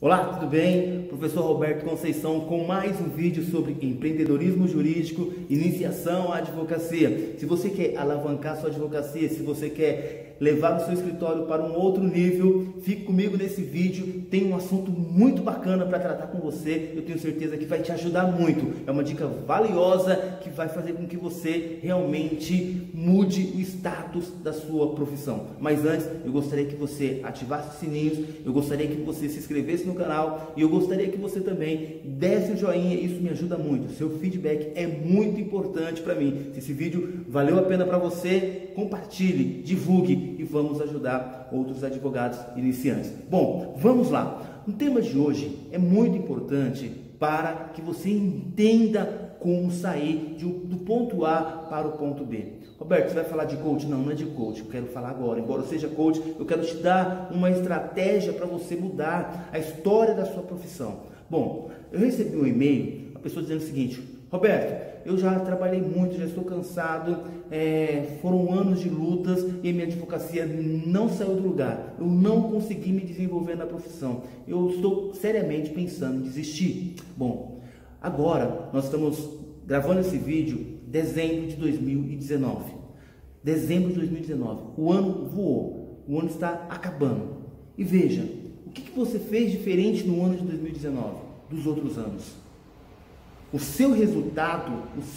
Olá, tudo bem? Professor Roberto Conceição com mais um vídeo sobre empreendedorismo jurídico, iniciação à advocacia. Se você quer alavancar sua advocacia, se você quer levar o seu escritório para um outro nível, fique comigo nesse vídeo. Tem um assunto muito bacana para tratar com você. Eu tenho certeza que vai te ajudar muito. É uma dica valiosa que vai fazer com que você realmente mude o status da sua profissão. Mas antes, eu gostaria que você ativasse os sininhos, eu gostaria que você se inscrevesse no canal e eu gostaria que você também desse o joinha. Isso me ajuda muito. Seu feedback é muito importante para mim. Se esse vídeo valeu a pena para você, compartilhe, divulgue e vamos ajudar outros advogados iniciantes. Bom, vamos lá. O tema de hoje é muito importante para que você entenda como sair do ponto A para o ponto B. Roberto, você vai falar de coach? Não, não é de coach, eu quero falar agora. Embora eu seja coach, eu quero te dar uma estratégia para você mudar a história da sua profissão. Bom, eu recebi um e-mail, a pessoa dizendo o seguinte: Roberto, eu já trabalhei muito, já estou cansado, foram anos de lutas e minha advocacia não saiu do lugar. Eu não consegui me desenvolver na profissão. Eu estou seriamente pensando em desistir. Bom, agora nós estamos gravando esse vídeo em dezembro de 2019. Dezembro de 2019. O ano voou, o ano está acabando. E veja, o que você fez diferente no ano de 2019 dos outros anos? O seu resultado,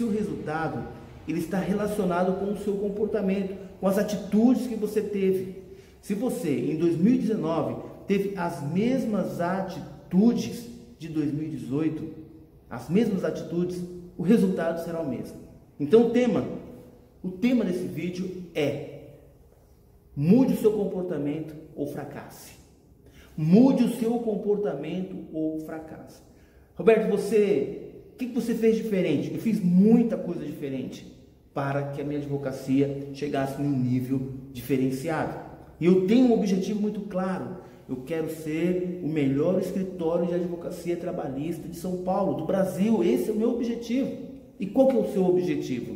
ele está relacionado com o seu comportamento, com as atitudes que você teve. Se você, em 2019, teve as mesmas atitudes de 2018, as mesmas atitudes, o resultado será o mesmo. Então o tema desse vídeo é: mude o seu comportamento ou fracasse. Mude o seu comportamento ou fracasse. Roberto, o que você fez diferente? Eu fiz muita coisa diferente para que a minha advocacia chegasse num nível diferenciado. E eu tenho um objetivo muito claro. Eu quero ser o melhor escritório de advocacia trabalhista de São Paulo, do Brasil. Esse é o meu objetivo. E qual que é o seu objetivo?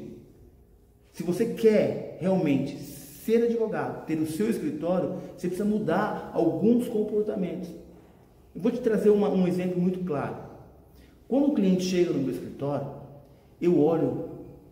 Se você quer realmente ser advogado, ter o seu escritório, você precisa mudar alguns comportamentos. Eu vou te trazer um exemplo muito claro. Quando o cliente chega no meu escritório, eu olho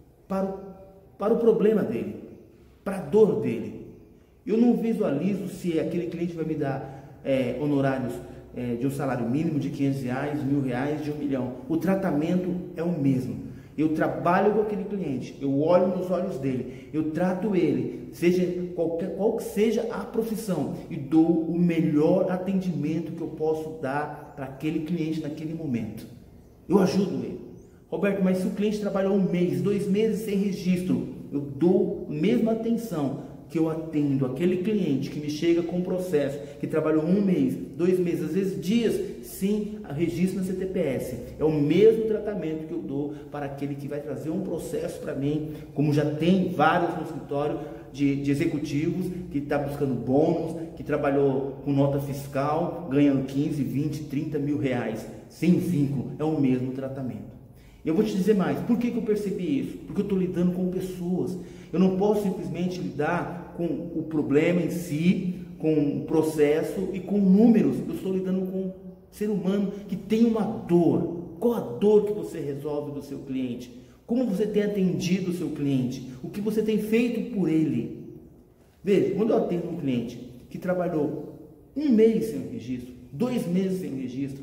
para o problema dele, para a dor dele. Eu não visualizo se aquele cliente vai me dar honorários de um salário mínimo de R$500, R$1.000, de R$1 milhão. O tratamento é o mesmo. Eu trabalho com aquele cliente, eu olho nos olhos dele, eu trato ele, seja qual que seja a profissão, e dou o melhor atendimento que eu posso dar para aquele cliente naquele momento. Eu ajudo ele. Roberto, mas se o cliente trabalhou 1 mês, 2 meses sem registro, eu dou a mesma atenção que eu atendo aquele cliente que me chega com um processo, que trabalhou 1 mês, 2 meses, às vezes dias, sem registro na CTPS. É o mesmo tratamento que eu dou para aquele que vai trazer um processo para mim, como já tem vários no escritório de executivos, que está buscando bônus, que trabalhou com nota fiscal, ganhando 15, 20, 30 mil reais, sem vínculo. É o mesmo tratamento. Eu vou te dizer mais. Por que eu percebi isso? Porque eu estou lidando com pessoas. Eu não posso simplesmente lidar com o problema em si, com o processo e com números. Eu estou lidando com um ser humano que tem uma dor. Qual a dor que você resolve do seu cliente? Como você tem atendido o seu cliente? O que você tem feito por ele? Veja, quando eu atendo um cliente que trabalhou 1 mês sem registro, 2 meses sem registro,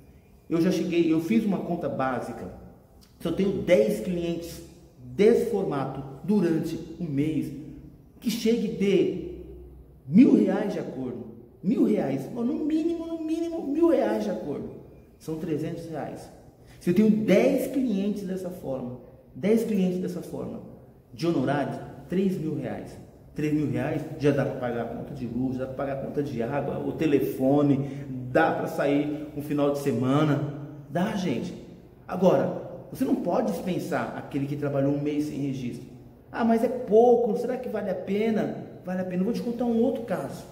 eu fiz uma conta básica. Se eu tenho 10 clientes desse formato durante 1 mês, que chegue de R$1.000 de acordo, R$1.000, no mínimo R$1.000 de acordo, são R$300. Se eu tenho 10 clientes dessa forma, de honorários, R$3.000. R$3.000 já dá para pagar a conta de luz, dá para pagar a conta de água, o telefone, dá para sair um final de semana, dá, gente. Agora, você não pode dispensar aquele que trabalhou 1 mês sem registro. Ah, mas é pouco, será que vale a pena? Vale a pena. Eu vou te contar um outro caso.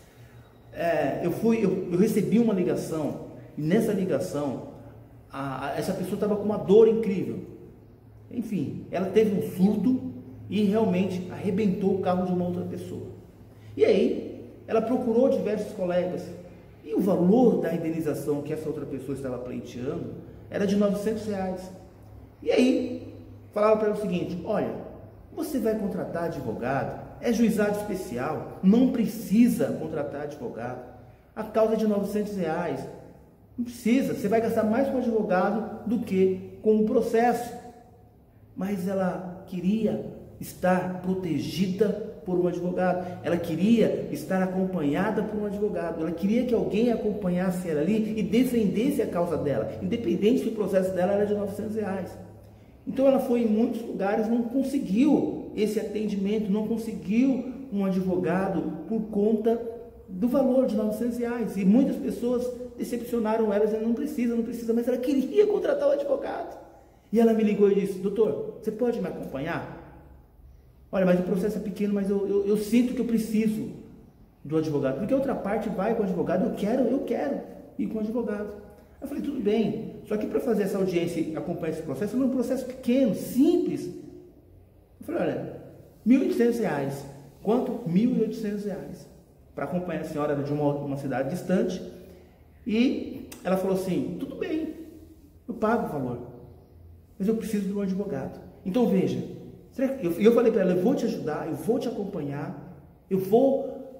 Eu recebi uma ligação, e nessa ligação, essa pessoa estava com uma dor incrível. Enfim, ela teve um surto e realmente arrebentou o carro de uma outra pessoa. E aí, ela procurou diversos colegas E o valor da indenização que essa outra pessoa estava pleiteando era de R$900. E aí, falava para ela o seguinte: olha, você vai contratar advogado, é juizado especial, não precisa contratar advogado, a causa é de R$900, não precisa, você vai gastar mais com advogado do que com o processo. Mas ela queria estar protegida por um advogado, ela queria estar acompanhada por um advogado, ela queria que alguém acompanhasse ela ali e defendesse a causa dela, independente se o processo dela era de R$900. Então ela foi em muitos lugares, não conseguiu esse atendimento, não conseguiu um advogado por conta do valor de R$900, e muitas pessoas decepcionaram ela, dizendo: não precisa, mas ela queria contratar o advogado. E ela me ligou e disse: doutor, você pode me acompanhar? Olha, mas o processo é pequeno, mas eu sinto que eu preciso do advogado, porque a outra parte vai com o advogado, eu quero ir com o advogado. Eu falei: tudo bem, só que para fazer essa audiência e acompanhar esse processo, não é um processo pequeno, simples. Eu falei: olha, R$1.800. Quanto? R$1.800. Para acompanhar a senhora de uma cidade distante. E ela falou assim: tudo bem, eu pago o valor, mas eu preciso de um advogado. Então veja, eu falei para ela: eu vou te ajudar, eu vou te acompanhar, eu vou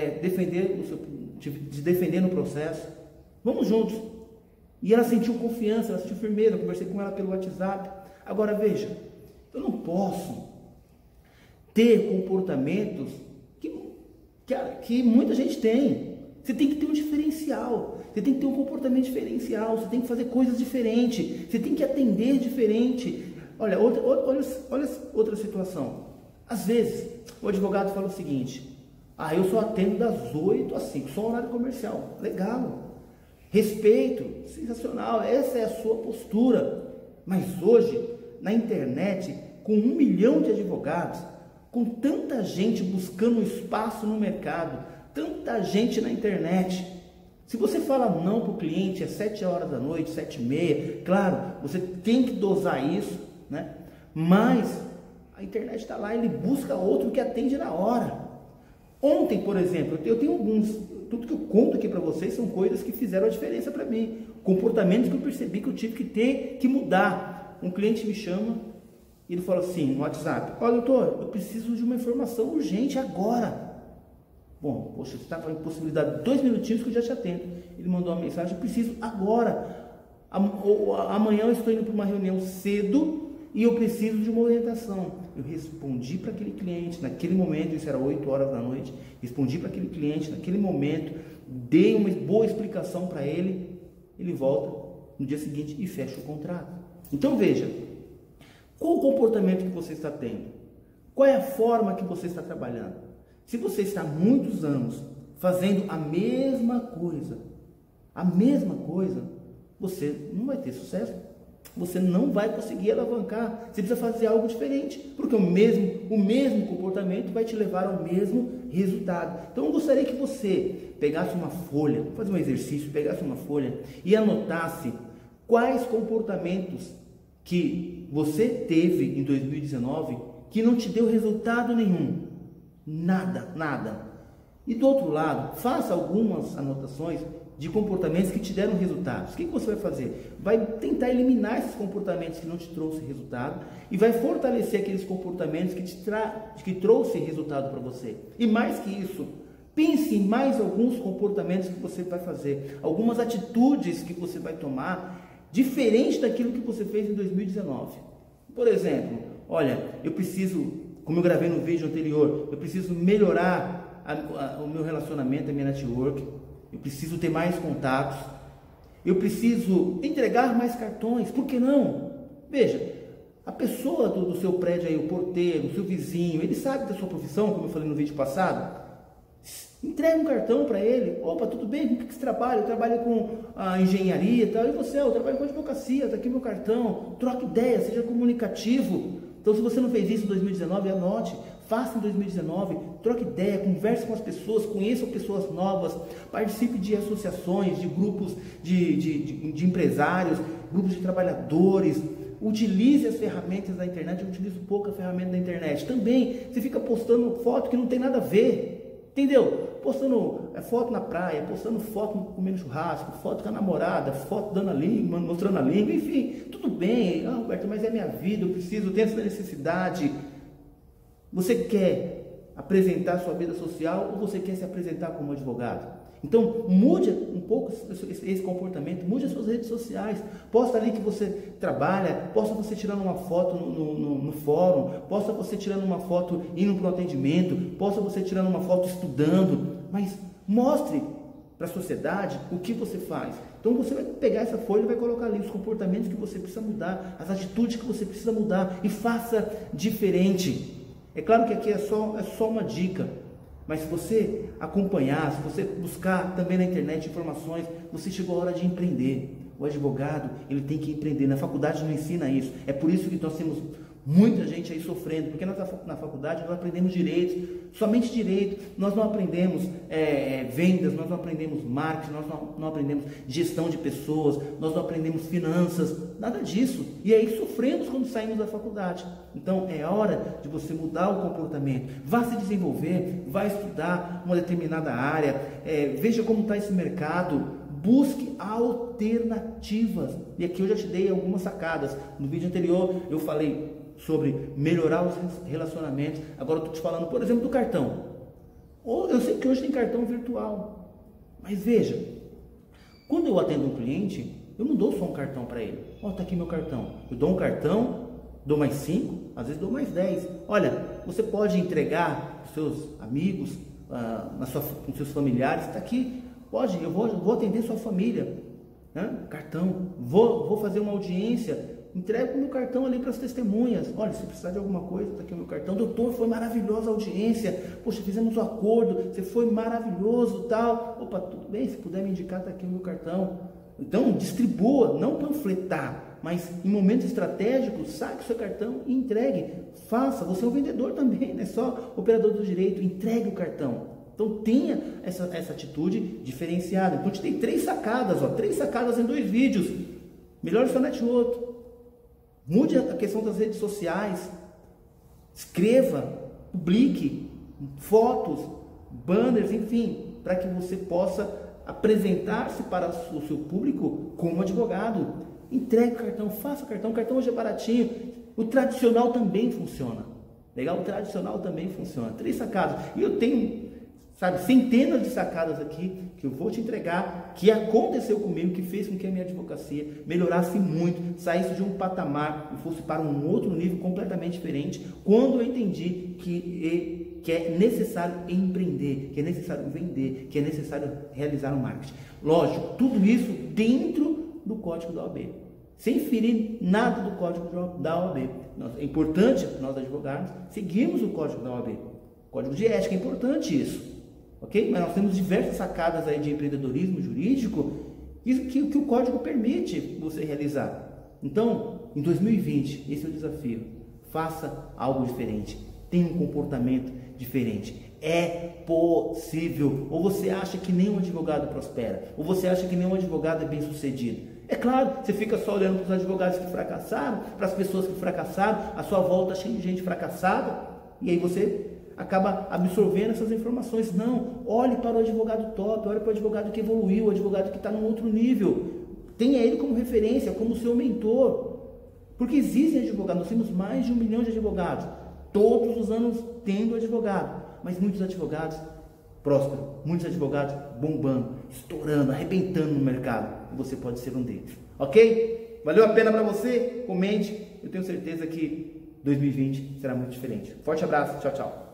te defender no processo, vamos juntos. E ela sentiu confiança, ela sentiu firmeza. Eu conversei com ela pelo WhatsApp. Agora veja, eu não posso ter comportamentos que muita gente tem. Você tem que ter um diferencial, você tem que ter um comportamento diferencial, você tem que fazer coisas diferentes, você tem que atender diferente. Olha outra situação. Às vezes o advogado fala o seguinte: eu só atendo das 8 às 5, só horário comercial. Legal, respeito, sensacional, essa é a sua postura. Mas hoje, na internet, com 1 milhão de advogados, com tanta gente buscando espaço no mercado, tanta gente na internet, se você fala não para o cliente às 7 horas da noite, 7h30, claro, você tem que dosar isso, né? Mas a internet está lá, ele busca outro que atende na hora. Ontem, por exemplo, eu tenho tudo que eu conto aqui para vocês são coisas que fizeram a diferença para mim, comportamentos que eu percebi que eu tive que ter que mudar. Um cliente me chama e ele fala assim no WhatsApp: olha, doutor, eu preciso de uma informação urgente agora. Bom, poxa, você está com a possibilidade de 2 minutinhos que eu já te atendo. Ele mandou uma mensagem: eu preciso agora. Amanhã eu estou indo para uma reunião cedo e eu preciso de uma orientação. Eu respondi para aquele cliente naquele momento, isso era 8 horas da noite, respondi para aquele cliente naquele momento, dei uma boa explicação para ele, ele volta no dia seguinte e fecha o contrato. Então veja, qual o comportamento que você está tendo? Qual é a forma que você está trabalhando? Se você está há muitos anos fazendo a mesma coisa, você não vai ter sucesso. Você não vai conseguir alavancar. Você precisa fazer algo diferente, porque o mesmo comportamento vai te levar ao mesmo resultado. Então eu gostaria que você pegasse uma folha, fazer um exercício, pegasse uma folha e anotasse quais comportamentos que você teve em 2019 que não te deu resultado nenhum. Nada. E do outro lado, faça algumas anotações de comportamentos que te deram resultados. O que você vai fazer? Vai tentar eliminar esses comportamentos que não te trouxe resultado e vai fortalecer aqueles comportamentos que trouxe resultado para você. E mais que isso, pense em mais alguns comportamentos que você vai fazer, algumas atitudes que você vai tomar diferente daquilo que você fez em 2019. Por exemplo, olha, eu preciso, como eu gravei no vídeo anterior, eu preciso melhorar o meu relacionamento, a minha network. Eu preciso ter mais contatos, eu preciso entregar mais cartões, por que não? Veja, a pessoa do seu prédio aí, o porteiro, o seu vizinho, ele sabe da sua profissão, como eu falei no vídeo passado. Entrega um cartão para ele. Opa, tudo bem? Com o que você trabalha? Eu trabalho com a engenharia e tal. E você? Eu trabalho com advocacia, está aqui meu cartão. Troque ideia, seja comunicativo. Então, se você não fez isso em 2019, anote. Faça em 2019, troque ideia, converse com as pessoas, conheça pessoas novas, participe de associações, de grupos de empresários, grupos de trabalhadores, utilize as ferramentas da internet. Eu utilizo pouco a ferramenta da internet. Também, você fica postando foto que não tem nada a ver, entendeu? postando foto na praia, postando foto comendo churrasco, foto com a namorada, foto dando a língua, mostrando a língua, enfim, tudo bem, Roberto, mas é minha vida, eu tenho essa necessidade. Você quer apresentar sua vida social ou você quer se apresentar como advogado? Então, mude um pouco esse comportamento, mude as suas redes sociais, posta ali que você trabalha, posta você tirando uma foto no fórum, posta você tirando uma foto indo para um atendimento, posta você tirando uma foto estudando, mas mostre para a sociedade o que você faz. Então você vai pegar essa folha e vai colocar ali os comportamentos que você precisa mudar, as atitudes que você precisa mudar e faça diferente. É claro que aqui é só uma dica. Mas se você acompanhar, se você buscar também na internet informações, você chegou a hora de empreender. O advogado, ele tem que empreender. Na faculdade não ensina isso. É por isso que nós temos muita gente aí sofrendo, porque na faculdade nós aprendemos direito, somente direito. Nós não aprendemos vendas, nós não aprendemos marketing, nós não aprendemos gestão de pessoas, nós não aprendemos finanças, nada disso. E aí sofremos quando saímos da faculdade. Então é hora de você mudar o comportamento. Vá se desenvolver, vá estudar uma determinada área, veja como está esse mercado. Busque alternativas. E aqui eu já te dei algumas sacadas. No vídeo anterior eu falei sobre melhorar os relacionamentos. Agora eu estou te falando, por exemplo, do cartão. Eu sei que hoje tem cartão virtual. Mas veja, quando eu atendo um cliente, eu não dou só um cartão para ele. Está aqui meu cartão. Eu dou um cartão, dou mais 5, às vezes dou mais 10. Olha, você pode entregar para os seus amigos, com seus familiares. Está aqui. Pode, eu vou atender sua família, né? Cartão, vou fazer uma audiência, entrego o meu cartão ali para as testemunhas. Olha, se precisar de alguma coisa, está aqui o meu cartão. Doutor, foi maravilhosa a audiência, poxa, fizemos um acordo, você foi maravilhoso, tal. Opa, tudo bem, se puder me indicar, está aqui o meu cartão. Então, distribua, não panfletar, mas em momentos estratégicos, saque o seu cartão e entregue. Faça, você é um vendedor também, não é só operador do direito, entregue o cartão. Então tenha essa atitude diferenciada. Então a gente tem 3 sacadas, 3 sacadas em 2 vídeos. Melhore seu network. Mude a questão das redes sociais. Escreva, publique fotos, banners, enfim, para que você possa apresentar-se para o seu público como advogado. Entregue o cartão, faça o cartão hoje é baratinho. O tradicional também funciona. Legal? O tradicional também funciona. 3 sacadas. E eu tenho centenas de sacadas aqui que eu vou te entregar, que aconteceu comigo, que fez com que a minha advocacia melhorasse muito, saísse de um patamar e fosse para um outro nível completamente diferente, quando eu entendi que é necessário empreender, que é necessário vender, que é necessário realizar o marketing. Lógico, tudo isso dentro do código da OAB, sem ferir nada do código da OAB. É importante nós advogados seguirmos o código da OAB, código de ética, é importante isso. Ok? Mas nós temos diversas sacadas aí de empreendedorismo jurídico que o código permite você realizar. Então, em 2020, esse é o desafio. Faça algo diferente. Tenha um comportamento diferente. É possível. Ou você acha que nenhum advogado prospera? Ou você acha que nenhum advogado é bem sucedido? É claro, você fica só olhando para os advogados que fracassaram, para as pessoas que fracassaram, a sua volta cheia de gente fracassada, e aí você acaba absorvendo essas informações. Não, olhe para o advogado top, olhe para o advogado que evoluiu, o advogado que está num outro nível. Tenha ele como referência, como seu mentor. Porque existem advogados, nós temos mais de 1 milhão de advogados, todos os anos tendo advogado, mas muitos advogados prósperos, muitos advogados bombando, estourando, arrebentando no mercado. E você pode ser um deles. Ok? Valeu a pena para você? Comente. Eu tenho certeza que 2020 será muito diferente. Forte abraço, tchau, tchau.